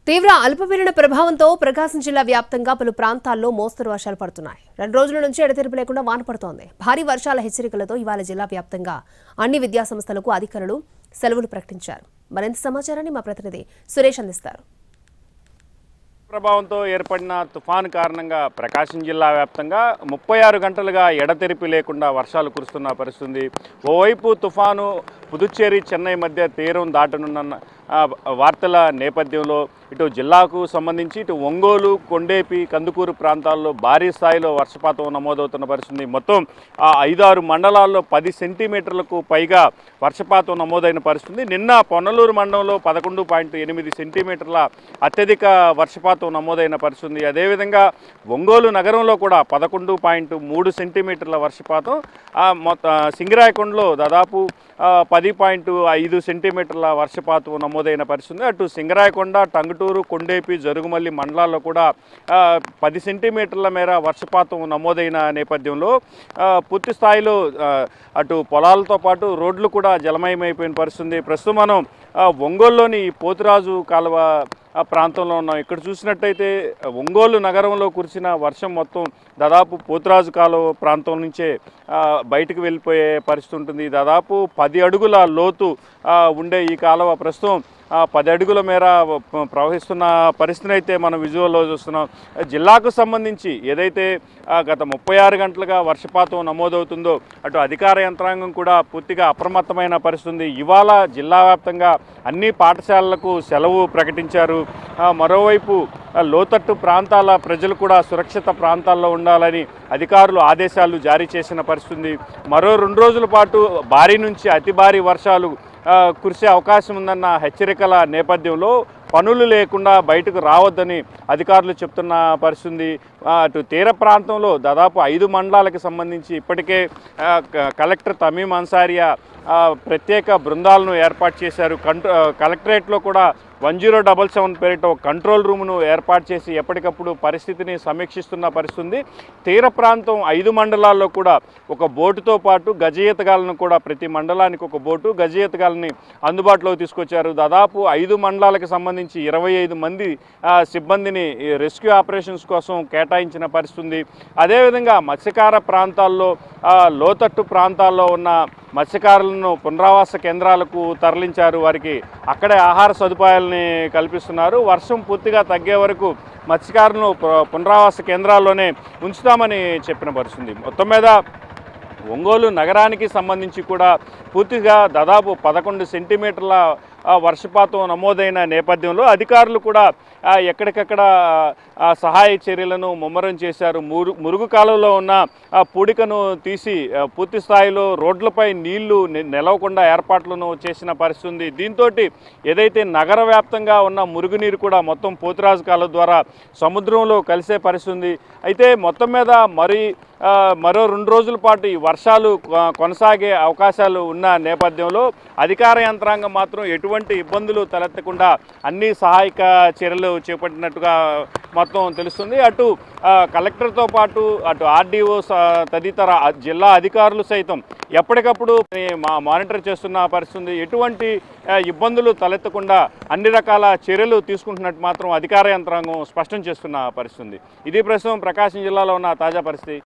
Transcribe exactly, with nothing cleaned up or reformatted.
తీవ్ర అల్పపీడన ప్రభావంతో ప్రకాశం జిల్లా వ్యాప్తంగా పలు ప్రాంతాల్లో మోస్తరు వర్షాలు పడుతున్నాయి. రెండు రోజుల నుంచి ఎడతెరిపి లేకుండా వాన పడుతోంది. భారీ వర్షాల హెచ్చరికలతో ఇవాళ జిల్లా వ్యాప్తంగా అన్ని విద్యాసంస్థలకు అధికారులు సెలవులు ప్రకటించారు. మరింత సమాచారాన్ని మా ప్రతినిధి సురేష్ అందిస్తారు. ప్రభావంతో ఏర్పడిన తుఫాను కారణంగా ప్రకాశం జిల్లా వ్యాప్తంగా ముప్పై ఆరు గంటలుగా ఎడతెరిపి లేకుండా వర్షాలు కురుస్తున్న పరిస్థితి. ఓవైపు తుఫాను పుదుచ్చేరి చెన్నై మధ్య తీరం దాటనున్న వార్తల నేపథ్యంలో ఇటు జిల్లాకు సంబంధించి ఇటు ఒంగోలు, కొండేపి, కందుకూరు ప్రాంతాల్లో భారీ స్థాయిలో వర్షపాతం నమోదవుతున్న పరిస్థితి. మొత్తం ఐదారు మండలాల్లో పది సెంటీమీటర్లకు పైగా వర్షపాతం నమోదైన పరిస్థితి. నిన్న పొన్నలూరు మండలంలో పదకొండు పాయింట్ ఎనిమిది సెంటీమీటర్ల అత్యధిక వర్షపాతం నమోదైన పరిస్థితి. అదేవిధంగా ఒంగోలు నగరంలో కూడా పదకొండు పాయింట్ మూడు సెంటీమీటర్ల వర్షపాతం, మొత్తం సింగరాయకొండలో దాదాపు పది పాయింట్ ఐదు సెంటీమీటర్ల వర్షపాతం నమోదైన పరిస్థితి. అటు సింగరాయకొండ, టంగుటూరు, కొండేపి, జరుగుమల్లి మండలాల్లో కూడా పది సెంటీమీటర్ల మేర వర్షపాతం నమోదైన నేపథ్యంలో పూర్తి స్థాయిలో అటు పొలాలతో పాటు రోడ్లు కూడా జలమయమైపోయిన పరిస్థితి. ప్రస్తుతం మనం ఒంగోలులోని పోతురాజు కాలువ ప్రాంతంలో ఉన్నాం. ఇక్కడ చూసినట్టయితే ఒంగోలు నగరంలో కురిసిన వర్షం మొత్తం దాదాపు పోతురాజు కాలువ ప్రాంతం నుంచే బయటకు వెళ్ళిపోయే పరిస్థితి ఉంటుంది. దాదాపు పది అడుగుల లోతు ఉండే ఈ కాలువ ప్రస్తుతం పది అడుగుల మేర ప్రవహిస్తున్న పరిస్థితిని అయితే మనం విజువల్లో చూస్తున్నాం. జిల్లాకు సంబంధించి ఏదైతే గత ముప్పై ఆరు గంటలుగా వర్షపాతం నమోదవుతుందో అటు అధికార యంత్రాంగం కూడా పూర్తిగా అప్రమత్తమైన పరిస్థితి. ఇవాళ జిల్లా వ్యాప్తంగా అన్ని పాఠశాలలకు సెలవు ప్రకటించారు. మరోవైపు లోతట్టు ప్రాంతాల ప్రజలు కూడా సురక్షిత ప్రాంతాల్లో ఉండాలని అధికారులు ఆదేశాలు జారీ చేసిన పరిస్థితి. మరో రెండు రోజుల పాటు భారీ నుంచి అతి భారీ వర్షాలు కురిసే అవకాశం ఉందన్న హెచ్చరికల నేపథ్యంలో పనులు లేకుండా బయటకు రావద్దని అధికారులు చెప్తున్న పరిస్థితి. అటు తీర ప్రాంతంలో దాదాపు ఐదు మండలాలకు సంబంధించి ఇప్పటికే కలెక్టర్ తమీం అన్సారియా ప్రత్యేక బృందాలను ఏర్పాటు చేశారు. కంట్రో కలెక్టరేట్లో కూడా వన్ జీరో డబల్ సెవెన్ పేరిట ఒక కంట్రోల్ రూమ్ను ఏర్పాటు చేసి ఎప్పటికప్పుడు పరిస్థితిని సమీక్షిస్తున్న పరిస్థితి. తీర ప్రాంతం ఐదు మండలాల్లో కూడా ఒక బోటుతో పాటు గజ ఈతగాలను కూడా ప్రతి మండలానికి ఒక బోటు గజ ఈతగాలని అందుబాటులోకి తీసుకొచ్చారు. దాదాపు ఐదు మండలాలకు సంబంధించి ఇరవై ఐదు మంది సిబ్బందిని రెస్క్యూ ఆపరేషన్స్ కోసం కేటాయించిన పరిస్థితి. అదేవిధంగా మత్స్యకార ప్రాంతాల్లో లోతట్టు ప్రాంతాల్లో ఉన్న మత్స్యకారులను పునరావాస కేంద్రాలకు తరలించారు. వారికి అక్కడే ఆహార సదుపాయాలని కల్పిస్తున్నారు. వర్షం పూర్తిగా తగ్గే వరకు మత్స్యకారులను పునరావాస కేంద్రాల్లోనే ఉంచుతామని చెప్పిన పరిస్థితి. మొత్తం మీద ఒంగోలు నగరానికి సంబంధించి కూడా పూర్తిగా దాదాపు పదకొండు సెంటీమీటర్ల వర్షపాతం నమోదైన నేపథ్యంలో అధికారులు కూడా ఎక్కడికక్కడ సహాయ చర్యలను ముమ్మరం చేశారు. మురు మురుగు కాలువలో ఉన్న పూడికను తీసి పూర్తి స్థాయిలో రోడ్లపై నీళ్లు నిలవకుండా ఏర్పాట్లను చేసిన పరిస్థితి. దీంతో ఏదైతే నగర వ్యాప్తంగా ఉన్న మురుగునీరు కూడా మొత్తం పోతురాజు కాలువ ద్వారా సముద్రంలో కలిసే పరిస్థితి. అయితే మొత్తం మీద మరి మరో రెండు రోజుల పాటు ఈ వర్షాలు కొనసాగే అవకాశాలు ఉన్న నేపథ్యంలో అధికార యంత్రాంగం మాత్రం ఎటువంటి ఇబ్బందులు తలెత్తకుండా అన్ని సహాయక చర్యలు చేపట్టినట్టుగా మొత్తం తెలుస్తుంది. అటు కలెక్టర్తో పాటు అటు ఆర్డీఓ తదితర జిల్లా అధికారులు సైతం ఎప్పటికప్పుడు మానిటర్ చేస్తున్న పరిస్థితి. ఎటువంటి ఇబ్బందులు తలెత్తకుండా అన్ని రకాల చర్యలు తీసుకుంటున్నట్టు మాత్రం అధికార యంత్రాంగం స్పష్టం చేస్తున్న పరిస్థితి. ఇది ప్రస్తుతం ప్రకాశం జిల్లాలో ఉన్న తాజా పరిస్థితి.